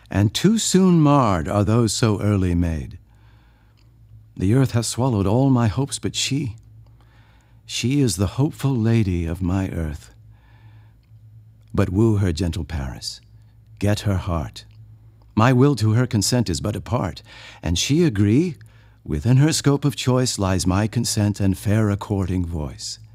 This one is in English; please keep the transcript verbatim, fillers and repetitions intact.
and too soon marred are those so early made. The earth hath swallowed all my hopes but she. She is the hopeful lady of my earth. But woo her, gentle Paris, get her heart. My will to her consent is but a part, and she agree, within her scope of choice lies my consent and fair according voice.